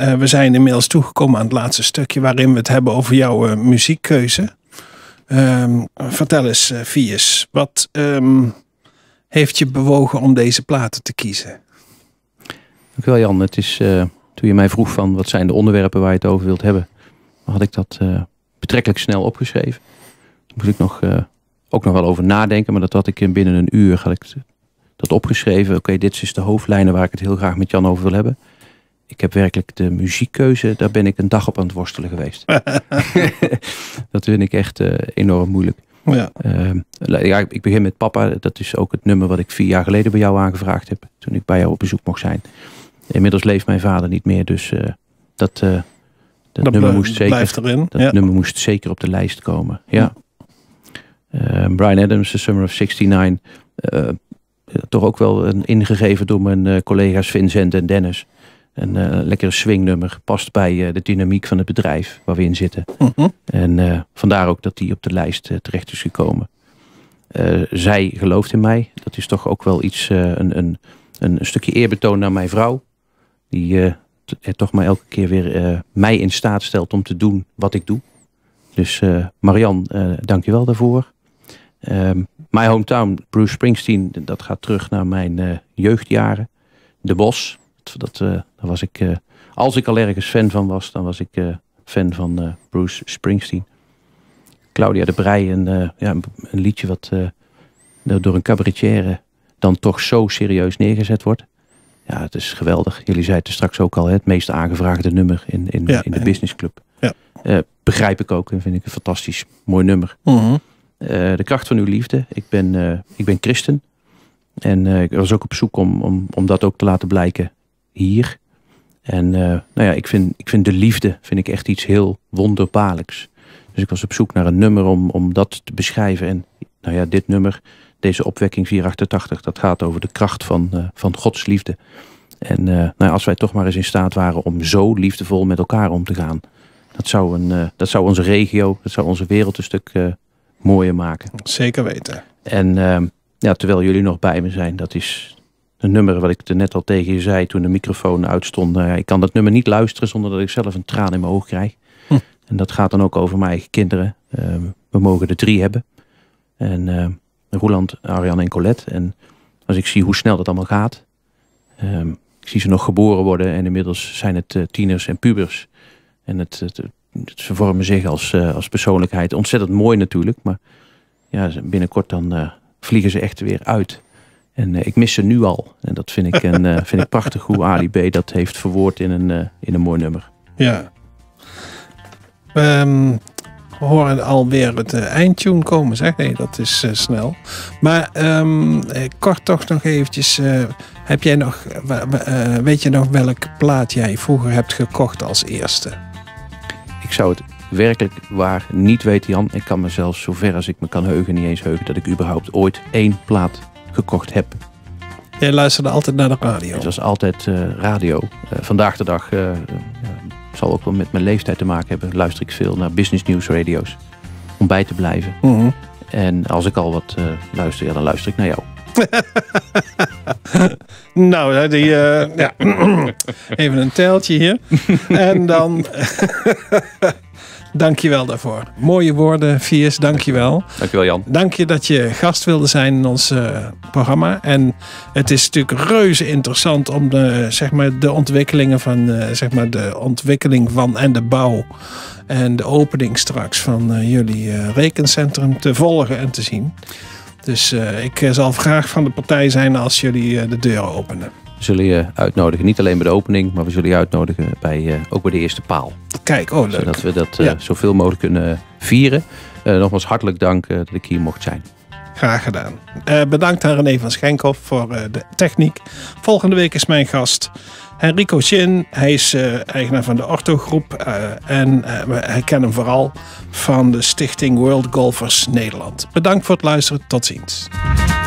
we zijn inmiddels toegekomen aan het laatste stukje waarin we het hebben over jouw muziekkeuze. Vertel eens, Fies, wat heeft je bewogen om deze platen te kiezen? Dank wel, Jan. Het is, toen je mij vroeg van wat zijn de onderwerpen waar je het over wilt hebben, had ik dat betrekkelijk snel opgeschreven. Daar moest ik ook nog wel over nadenken, maar dat had ik binnen een uur had ik dat opgeschreven. Oké, dit is de hoofdlijnen waar ik het heel graag met Jan over wil hebben. Ik heb werkelijk de muziekkeuze, daar ben ik een dag op aan het worstelen geweest. Dat vind ik echt enorm moeilijk. Ja. Ik begin met Papa. Dat is ook het nummer wat ik 4 jaar geleden bij jou aangevraagd heb. Toen ik bij jou op bezoek mocht zijn. Inmiddels leeft mijn vader niet meer. Dus dat nummer moest zeker, nummer moest zeker op de lijst komen. Ja. Bryan Adams, The Summer of '69. Toch ook wel ingegeven door mijn collega's Vincent en Dennis. Een lekkere swingnummer. Past bij de dynamiek van het bedrijf waar we in zitten. En vandaar ook dat die op de lijst terecht is gekomen. Zij gelooft in mij. Dat is toch ook wel iets, een stukje eerbetoon naar mijn vrouw. Die toch maar elke keer weer mij in staat stelt om te doen wat ik doe. Dus Marian, dank je wel daarvoor. My hometown, Bruce Springsteen, dat gaat terug naar mijn jeugdjaren. De Bos, daar was ik, als ik al ergens fan van was, dan was ik fan van Bruce Springsteen. Claudia de Breij, een liedje wat door een cabaretière dan toch zo serieus neergezet wordt. Ja, het is geweldig. Jullie zeiden het straks ook al, het meest aangevraagde nummer in de businessclub. Ja. Begrijp ik ook en vind ik een fantastisch mooi nummer. De kracht van uw liefde. Ik ben christen. En ik was ook op zoek om dat ook te laten blijken hier. En ik vind de liefde echt iets heel wonderbaarlijks. Dus ik was op zoek naar een nummer om dat te beschrijven. En dit nummer, deze opwekking 488, dat gaat over de kracht van Gods liefde. En als wij toch maar eens in staat waren om zo liefdevol met elkaar om te gaan. Dat zou onze regio, dat zou onze wereld een stuk mooier maken. Zeker weten. En terwijl jullie nog bij me zijn, dat is een nummer wat ik er net al tegen je zei toen de microfoon uitstond. Ik kan dat nummer niet luisteren zonder dat ik zelf een traan in mijn oog krijg. En dat gaat dan ook over mijn eigen kinderen. We mogen er 3 hebben. En Roeland, Arjan en Colette. En als ik zie hoe snel dat allemaal gaat. Ik zie ze nog geboren worden en inmiddels zijn het tieners en pubers. En ze vormen zich als persoonlijkheid. Ontzettend mooi natuurlijk. Maar ja, binnenkort dan vliegen ze echt weer uit. En ik mis ze nu al. En dat vind ik prachtig hoe Ali B dat heeft verwoord in een mooi nummer. Ja. We horen alweer het eindtune komen, zeg. Nee, dat is snel. Maar kort toch nog eventjes. Heb jij nog, weet je nog welke plaat jij vroeger hebt gekocht als eerste? Ik zou het werkelijk waar niet weten, Jan. Ik kan mezelf, zover als ik me kan heugen, niet eens heugen dat ik überhaupt ooit 1 plaat gekocht heb. Jij luisterde altijd naar de radio? Het was altijd radio. Vandaag de dag zal ook wel met mijn leeftijd te maken hebben. Luister ik veel naar business news radio's. Om bij te blijven. En als ik al wat luister, dan luister ik naar jou. Nou, even een teltje hier. En dan dank je wel daarvoor. Mooie woorden, Fies, dank je wel. Dank je wel, Jan. Dank je dat je gast wilde zijn in ons programma. En het is natuurlijk reuze interessant om de ontwikkelingen van de ontwikkeling van en de bouw en de opening straks van jullie rekencentrum te volgen en te zien. Dus ik zal graag van de partij zijn als jullie de deuren openen. We zullen je uitnodigen, niet alleen bij de opening, maar we zullen je uitnodigen ook bij de eerste paal. Kijk, leuk. Zodat we dat zoveel mogelijk kunnen vieren. Nogmaals hartelijk dank dat ik hier mocht zijn. Graag gedaan. Bedankt aan René van Schenkhoff voor de techniek. Volgende week is mijn gast Henrico Chin. Hij is eigenaar van de Ortho Groep. En hij kent hem vooral van de stichting World Golfers Nederland. Bedankt voor het luisteren. Tot ziens.